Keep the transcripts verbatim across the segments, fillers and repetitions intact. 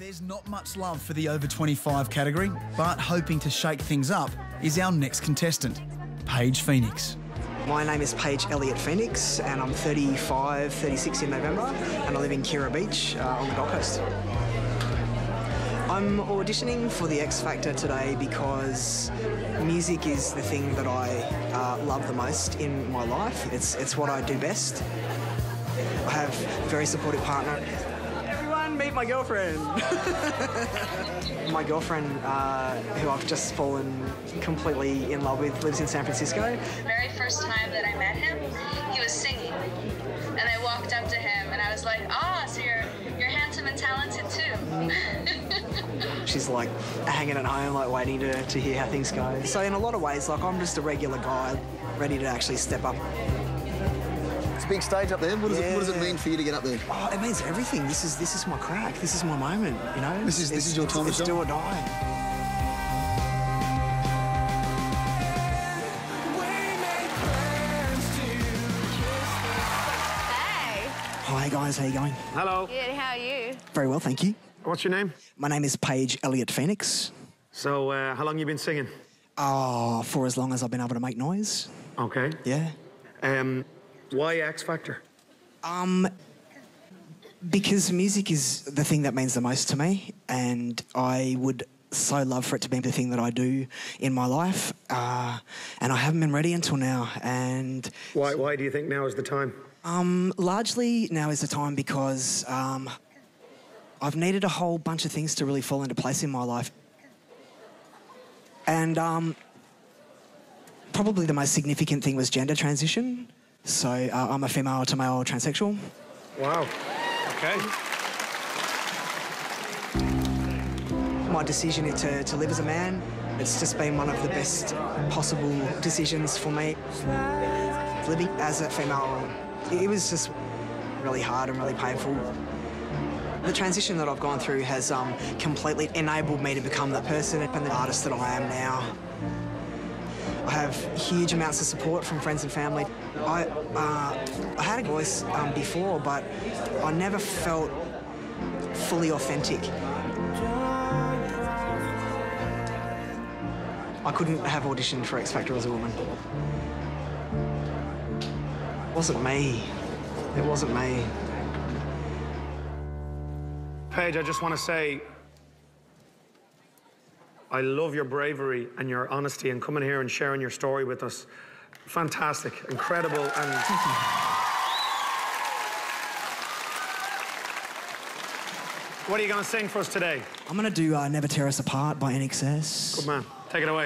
There's not much love for the over twenty-five category, but hoping to shake things up is our next contestant, Paige Phoenix. My name is Paige Elliott Phoenix and I'm thirty-five, thirty-six in November and I live in Kira Beach uh, on the Gold Coast. I'm auditioning for the X Factor today because music is the thing that I uh, love the most in my life. It's, it's what I do best. I have a very supportive partner. Everyone, meet my girlfriend. My girlfriend, uh, who I've just fallen completely in love with, lives in San Francisco. The very first time that I met him, he was singing. And I walked up to him and I was like, ah, so you're, you're handsome and talented too. She's like hanging at home, like waiting to, to hear how things go. So in a lot of ways, like I'm just a regular guy, ready to actually step up. It's a big stage up there. What does, yeah. it, what does it mean for you to get up there? Oh, it means everything. This is this is my crack. This is my moment. You know. This is this it's, is your time it's, to it's shine. do or die. Hey. Hi guys, how you going? Hello. Good, how are you? Very well, thank you. What's your name? My name is Paige Elliott Phoenix. So, uh, how long you been singing? Oh, for as long as I've been able to make noise. Okay. Yeah. Um, why X Factor? Um, because music is the thing that means the most to me, and I would so love for it to be the thing that I do in my life. Uh, and I haven't been ready until now. And Why? Why do you think now is the time? um, largely now is the time because um, I've needed a whole bunch of things to really fall into place in my life. And um, probably the most significant thing was gender transition. So uh, I'm a female to male transsexual. Wow. Okay. My decision to, to live as a man, it's just been one of the best possible decisions for me. Living as a female, it was just really hard and really painful. The transition that I've gone through has um, completely enabled me to become the person and the artist that I am now. I have huge amounts of support from friends and family. I, uh, I had a voice um, before, but I never felt fully authentic. I couldn't have auditioned for X Factor as a woman. It wasn't me. It wasn't me. Paige, I just want to say, I love your bravery and your honesty and coming here and sharing your story with us. Fantastic, incredible, and... What are you going to sing for us today? I'm going to do uh, Never Tear Us Apart by N X S. Good man. Take it away.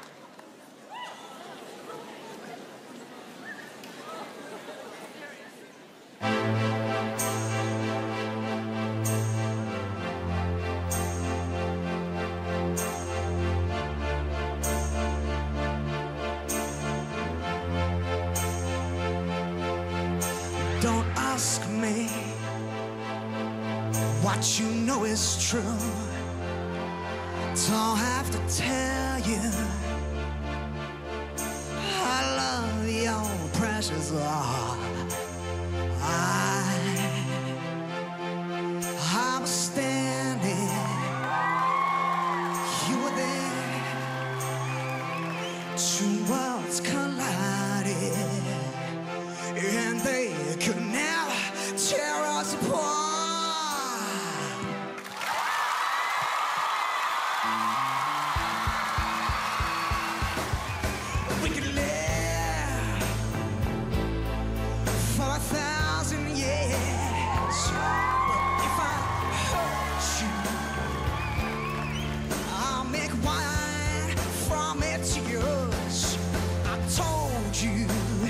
Don't ask me what you know is true. Don't have to tell you I love your precious heart. I, I was standing, you were there. Two worlds collided, and they could never tear us apart. We could live for a thousand years, but if I hurt you, I'll make wine from it to yours. I told you,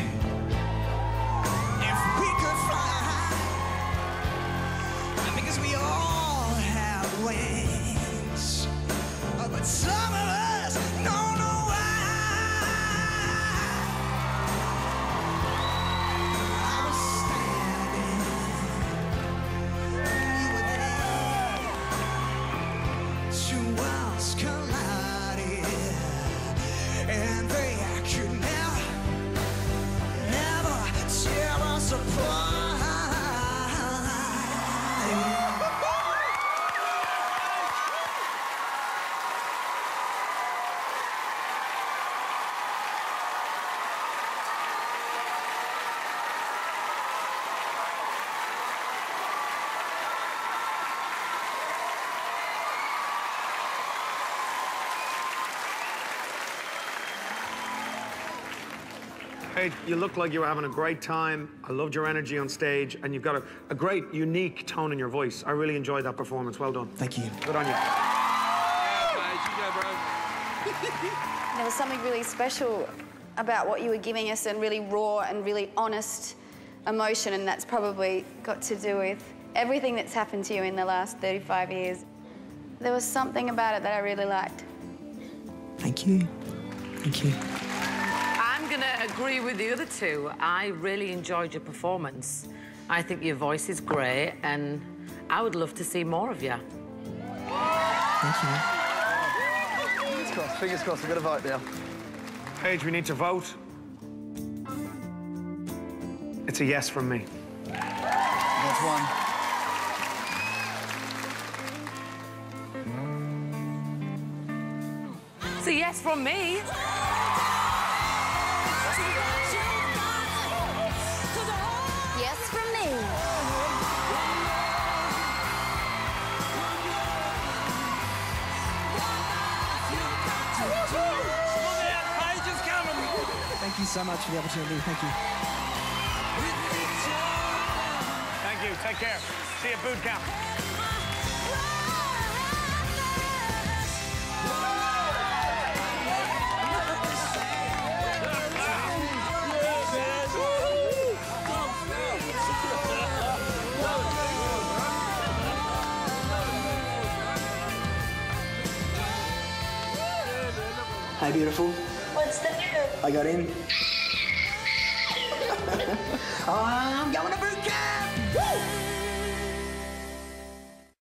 if we could fly, because we all have wings, but some of us don't know why. I was standing, you were there. Two worlds collided, and they could never, never tear us apart. Paige, you look like you were having a great time. I loved your energy on stage, and you've got a, a great, unique tone in your voice. I really enjoyed that performance. Well done. Thank you. Good on you. Yeah, Paige, you go, bro. There was something really special about what you were giving us, and really raw and really honest emotion, and that's probably got to do with everything that's happened to you in the last thirty-five years. There was something about it that I really liked. Thank you. Thank you. I'm going to agree with the other two. I really enjoyed your performance. I think your voice is great, and I would love to see more of you. Thank you. Fingers crossed, fingers crossed. We've got to vote now. Paige, we need to vote. It's a yes from me. That's one. It's a yes from me. Yes from me. Thank you so much for the opportunity. Thank you. Thank you. Take care. See you at boot camp. Hey, beautiful. What's the news? I got in. I'm going to boot camp! Woo!